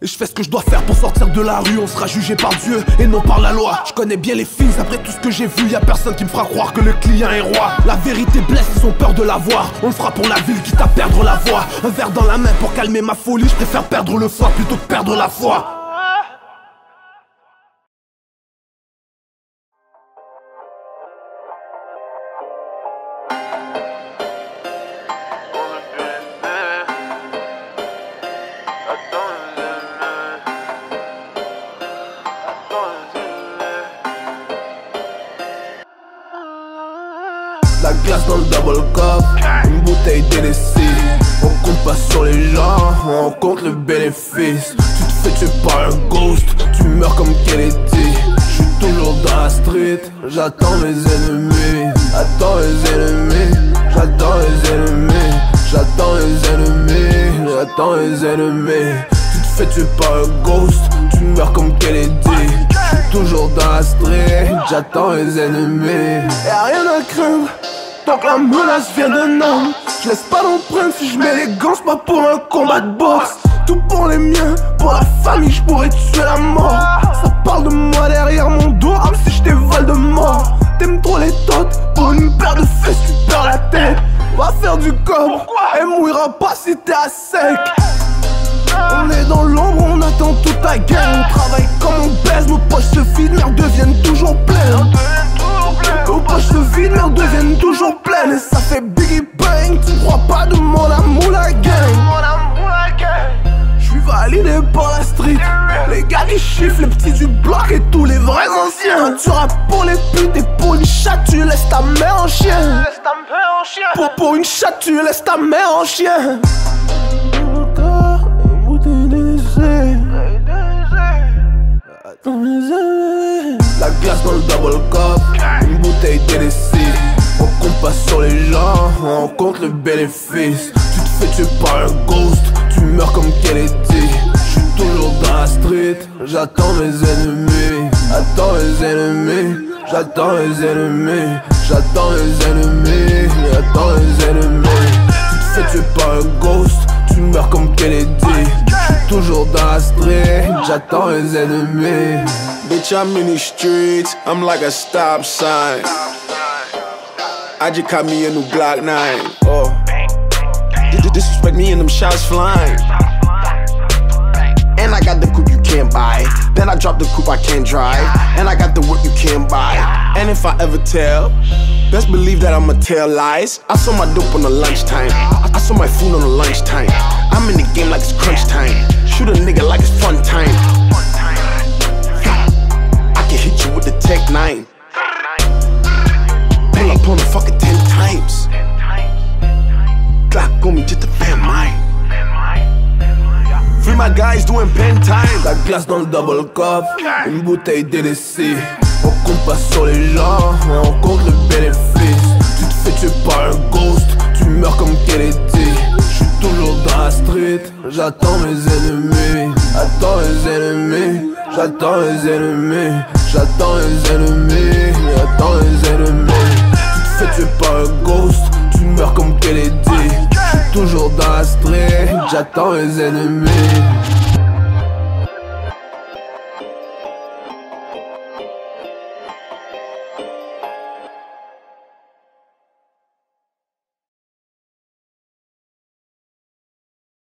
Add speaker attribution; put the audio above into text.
Speaker 1: Et je fais ce que je dois faire pour sortir de la rue. On sera jugé par Dieu et non par la loi. Je connais bien les fils, après tout ce que j'ai vu, y'a personne qui me fera croire que le client est roi. La vérité blesse, ils ont peur de la voir. On le fera pour la ville, quitte à perdre la voix. Un verre dans la main pour calmer ma folie. Je préfère perdre le foie plutôt que perdre la foi. La glace dans le double cup, une bouteille délaissée. On compte pas sur les gens, on compte le bénéfice. Tu te fais tuer par un ghost, tu meurs comme Kennedy. J'suis toujours dans la street, j'attends mes ennemis. J'attends les ennemis, j'attends les ennemis. J'attends les ennemis, j'attends les ennemis. Tu te fais tuer par un ghost, tu meurs comme Kennedy. J'suis toujours dans la street, j'attends les ennemis. Y'a rien à craindre, tant que la menace vient d'un homme. Je laisse pas d'empreinte si je mets les gants, c'est pas pour un combat de boxe. Tout pour les miens, pour la famille, je pourrais tuer la mort. Ça parle de moi derrière mon dos, comme si j'étais Voldemort. T'aimes trop les totes, pour une paire de fesses tu perds la tête. Va faire du cob, elle mouillera pas si t'es à sec. On est dans l'ombre, on attend toute ta gang. On travaille comme on baise, nos poches se vident, merde deviennent toujours pleines. Nos poches se vident, merde deviennent toujours pleines. Et ça fait Biggie Bang, tu crois pas de mon amour la gang. J'suis validé par la street, les gars qui chiffrent, les petits du bloc et tous les vrais anciens. Tu rappes pour les putes et pour une chatte tu laisses ta mère en chien. Pour une chatte tu laisses ta mère en chien. La glace dans le double cup, une bouteille délaissée. On compte pas sur les gens, on compte le bénéfice. Tu te fais tuer par un ghost, tu meurs comme Kennedy. J'suis toujours dans la street, j'attends mes ennemis. J'attends les ennemis, j'attends les ennemis. J'attends les ennemis, j'attends les ennemis. Tu te fais tuer par un ghost, tu meurs comme Kennedy. J'suis toujours dans la street, j'attends les ennemis.
Speaker 2: Bitch, I'm in these streets, I'm like a stop sign. I just caught me a new Glock 9. Oh, disrespect me and them shots flying. And I got the coupe you can't buy. Then I drop the coupe I can't drive. And I got the whip you can't buy. And if I ever tell, best believe that I'ma tell lies. I saw my dope on the lunchtime. I saw my food on the lunchtime. I'm in the game like it's crunch time. Shoot a nigga like it's fun time. I can hit you with the Tech 9. Pull up on the fucking 10 times. Glock on me just to fan mine. Free my guys doing pen time.
Speaker 1: La glace dans le double cup, une bouteille délaissée. On compte pas sur les gens, on compte le bénéfice. Tu te fais tuer par un ghost, tu meurs comme Kennedy. J'suis toujours dans la street, j'attends mes ennemis. J'attends les ennemis, j'attends les ennemis. J'attends les ennemis, j'attends les ennemis. Tu te fais tuer par un ghost, tu meurs comme Kennedy. J'suis toujours dans la street, j'attends les ennemis.